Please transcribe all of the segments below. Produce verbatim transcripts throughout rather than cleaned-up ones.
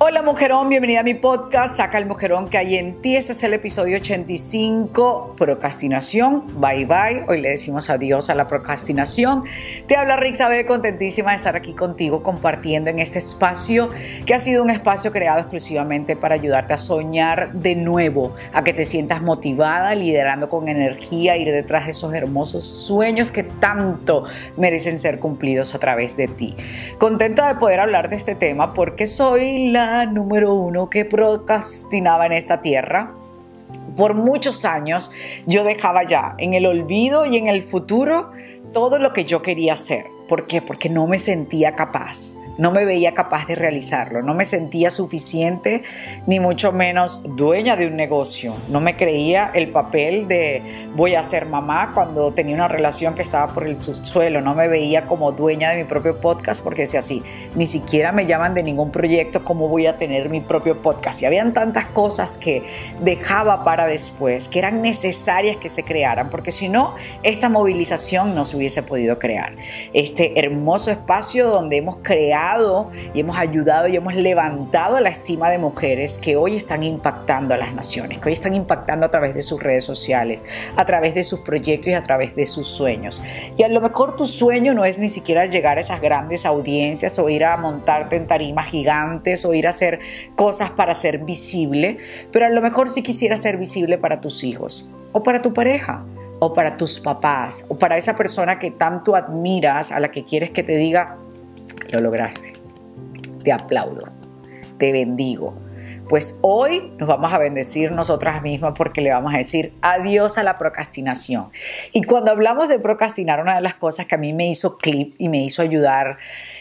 Hola mujerón, bienvenida a mi podcast, Saca el mujerón que hay en ti. Este es el episodio ochenta y cinco, procrastinación, bye bye. Hoy le decimos adiós a la procrastinación. Te habla Rixa B, contentísima de estar aquí contigo compartiendo en este espacio que ha sido un espacio creado exclusivamente para ayudarte a soñar de nuevo, a que te sientas motivada, liderando con energía, ir detrás de esos hermosos sueños que tanto merecen ser cumplidos a través de ti. Contenta de poder hablar de este tema porque soy la número uno que procrastinaba en esta tierra. Por muchos años yo dejaba ya en el olvido y en el futuro todo lo que yo quería hacer. ¿Por qué? Porque no me sentía capaz. No me veía capaz de realizarlo, no me sentía suficiente, ni mucho menos dueña de un negocio. No me creía el papel de voy a ser mamá cuando tenía una relación que estaba por el subsuelo. No me veía como dueña de mi propio podcast porque decía así, ni siquiera me llaman de ningún proyecto, ¿cómo voy a tener mi propio podcast? Y habían tantas cosas que dejaba para después, que eran necesarias que se crearan, porque si no, esta movilización no se hubiese podido crear. Este hermoso espacio donde hemos creado y hemos ayudado y hemos levantado la estima de mujeres que hoy están impactando a las naciones, que hoy están impactando a través de sus redes sociales, a través de sus proyectos y a través de sus sueños. Y a lo mejor tu sueño no es ni siquiera llegar a esas grandes audiencias o ir a montarte en tarimas gigantes o ir a hacer cosas para ser visible, pero a lo mejor sí quisieras ser visible para tus hijos o para tu pareja, o para tus papás, o para esa persona que tanto admiras, a la que quieres que te diga, lo lograste, te aplaudo, te bendigo. Pues hoy nos vamos a bendecir nosotras mismas porque le vamos a decir adiós a la procrastinación. Y cuando hablamos de procrastinar, una de las cosas que a mí me hizo clic y me hizo ayudar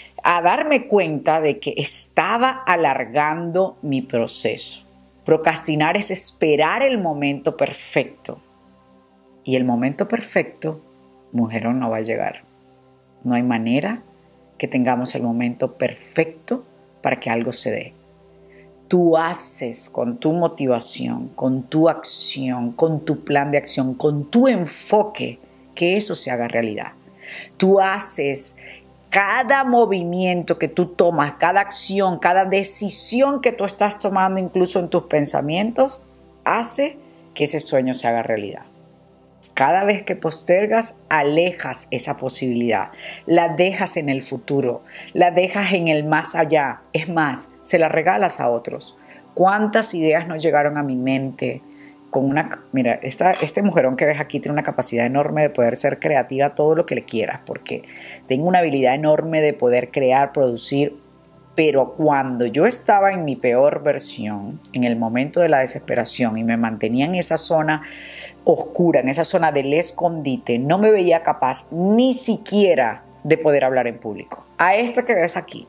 a darme cuenta de que estaba alargando mi proceso. Procrastinar es esperar el momento perfecto. Y el momento perfecto, mujerón, no va a llegar. No hay manera que tengamos el momento perfecto para que algo se dé. Tú haces con tu motivación, con tu acción, con tu plan de acción, con tu enfoque, que eso se haga realidad. Tú haces cada movimiento que tú tomas, cada acción, cada decisión que tú estás tomando, incluso en tus pensamientos, hace que ese sueño se haga realidad. Cada vez que postergas, alejas esa posibilidad, la dejas en el futuro, la dejas en el más allá. Es más, se la regalas a otros. ¿Cuántas ideas no llegaron a mi mente? Con una, mira, esta, este mujerón que ves aquí tiene una capacidad enorme de poder ser creativa todo lo que le quieras, porque tengo una habilidad enorme de poder crear, producir. Pero cuando yo estaba en mi peor versión, en el momento de la desesperación y me mantenía en esa zona oscura, en esa zona del escondite, no me veía capaz ni siquiera de poder hablar en público. A esta que ves aquí.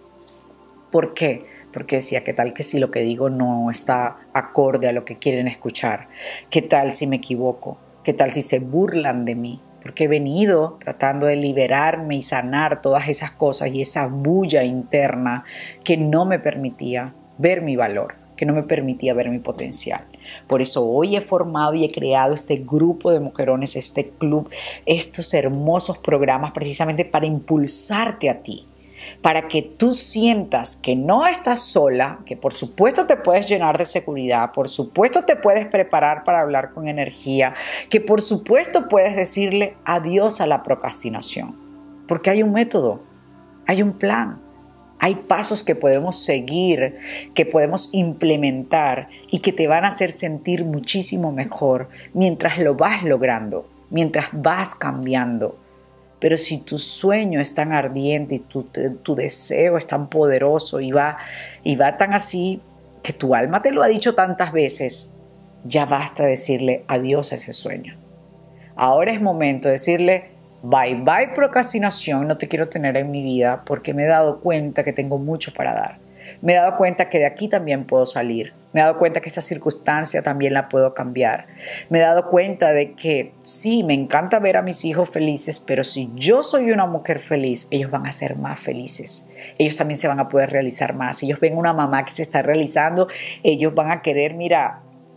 ¿Por qué? Porque decía, ¿qué tal que si lo que digo no está acorde a lo que quieren escuchar? ¿Qué tal si me equivoco? ¿Qué tal si se burlan de mí? Porque he venido tratando de liberarme y sanar todas esas cosas y esa bulla interna que no me permitía ver mi valor, que no me permitía ver mi potencial. Por eso hoy he formado y he creado este grupo de mujerones, este club, estos hermosos programas precisamente para impulsarte a ti, para que tú sientas que no estás sola, que por supuesto te puedes llenar de seguridad, por supuesto te puedes preparar para hablar con energía, que por supuesto puedes decirle adiós a la procrastinación, porque hay un método, hay un plan. Hay pasos que podemos seguir, que podemos implementar y que te van a hacer sentir muchísimo mejor mientras lo vas logrando, mientras vas cambiando. Pero si tu sueño es tan ardiente y tu, tu deseo es tan poderoso y va, y va tan así que tu alma te lo ha dicho tantas veces, ya basta decirle adiós a ese sueño. Ahora es momento de decirle bye bye procrastinación, no te quiero tener en mi vida porque me he dado cuenta que tengo mucho para dar. Me he dado cuenta que de aquí también puedo salir. Me he dado cuenta que esta circunstancia también la puedo cambiar. Me he dado cuenta de que sí, me encanta ver a mis hijos felices, pero si yo soy una mujer feliz, ellos van a ser más felices. Ellos también se van a poder realizar más. Si ellos ven una mamá que se está realizando, ellos van a querer, mira,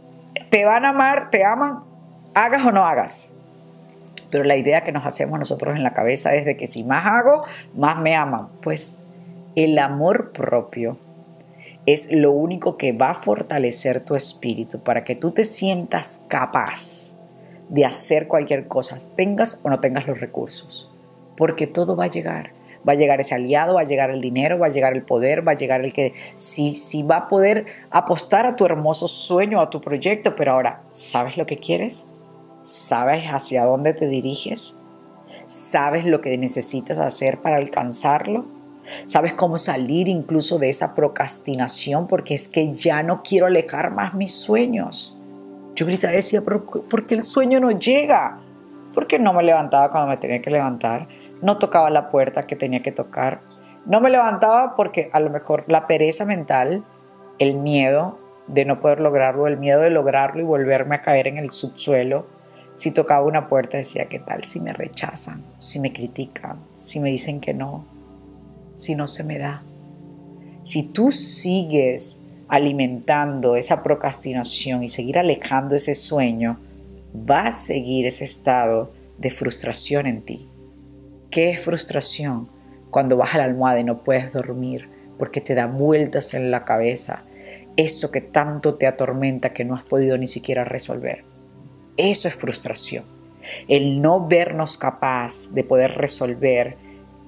te van a amar, te aman, hagas o no hagas. Pero la idea que nos hacemos nosotros en la cabeza es de que si más hago, más me aman. Pues el amor propio es lo único que va a fortalecer tu espíritu para que tú te sientas capaz de hacer cualquier cosa, tengas o no tengas los recursos, porque todo va a llegar. Va a llegar ese aliado, va a llegar el dinero, va a llegar el poder, va a llegar el que sí, sí va a poder apostar a tu hermoso sueño, a tu proyecto. Pero ahora, ¿sabes lo que quieres? ¿Sabes hacia dónde te diriges? ¿Sabes lo que necesitas hacer para alcanzarlo? ¿Sabes cómo salir incluso de esa procrastinación? Porque es que ya no quiero alejar más mis sueños. Yo gritaba y decía, ¿por qué el sueño no llega? ¿Por qué no me levantaba cuando me tenía que levantar? No tocaba la puerta que tenía que tocar. No me levantaba porque a lo mejor la pereza mental, el miedo de no poder lograrlo, el miedo de lograrlo y volverme a caer en el subsuelo. Si tocaba una puerta decía, ¿qué tal si me rechazan? Si me critican, si me dicen que no, si no se me da. Si tú sigues alimentando esa procrastinación y seguir alejando ese sueño, va a seguir ese estado de frustración en ti. ¿Qué es frustración? Cuando vas a la almohada y no puedes dormir porque te da vueltas en la cabeza. Eso que tanto te atormenta que no has podido ni siquiera resolver. Eso es frustración. El no vernos capaz de poder resolver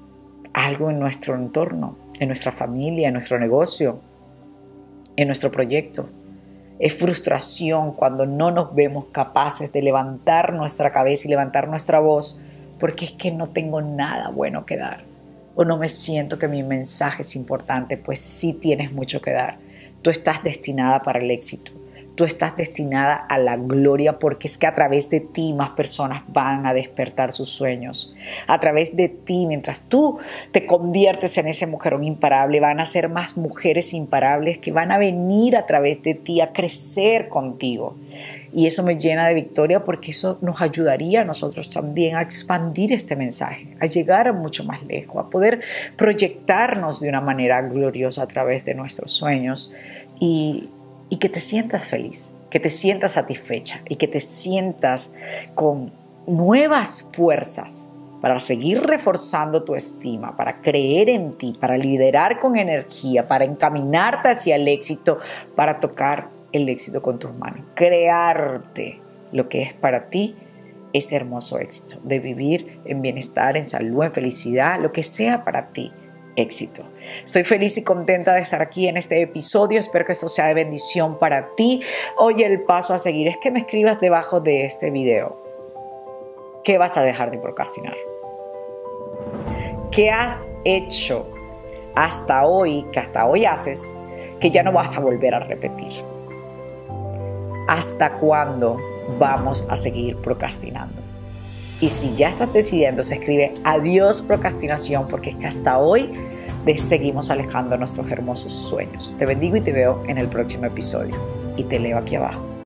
algo en nuestro entorno, en nuestra familia, en nuestro negocio, en nuestro proyecto. Es frustración cuando no nos vemos capaces de levantar nuestra cabeza y levantar nuestra voz porque es que no tengo nada bueno que dar o no me siento que mi mensaje es importante. Pues sí tienes mucho que dar. Tú estás destinada para el éxito. Tú estás destinada a la gloria porque es que a través de ti más personas van a despertar sus sueños. A través de ti, mientras tú te conviertes en ese mujerón imparable, van a ser más mujeres imparables que van a venir a través de ti a crecer contigo. Y eso me llena de victoria porque eso nos ayudaría a nosotros también a expandir este mensaje, a llegar a mucho más lejos, a poder proyectarnos de una manera gloriosa a través de nuestros sueños y Y que te sientas feliz, que te sientas satisfecha y que te sientas con nuevas fuerzas para seguir reforzando tu estima, para creer en ti, para liderar con energía, para encaminarte hacia el éxito, para tocar el éxito con tus manos. Crearte lo que es para ti ese hermoso éxito, de vivir en bienestar, en salud, en felicidad, lo que sea para ti. Éxito. Estoy feliz y contenta de estar aquí en este episodio. Espero que esto sea de bendición para ti. Hoy el paso a seguir es que me escribas debajo de este video. ¿Qué vas a dejar de procrastinar? ¿Qué has hecho hasta hoy, que hasta hoy haces, que ya no vas a volver a repetir? ¿Hasta cuándo vamos a seguir procrastinando? Y si ya estás decidiendo, se escribe adiós procrastinación, porque es que hasta hoy seguimos alejando nuestros hermosos sueños. Te bendigo y te veo en el próximo episodio. Y te leo aquí abajo.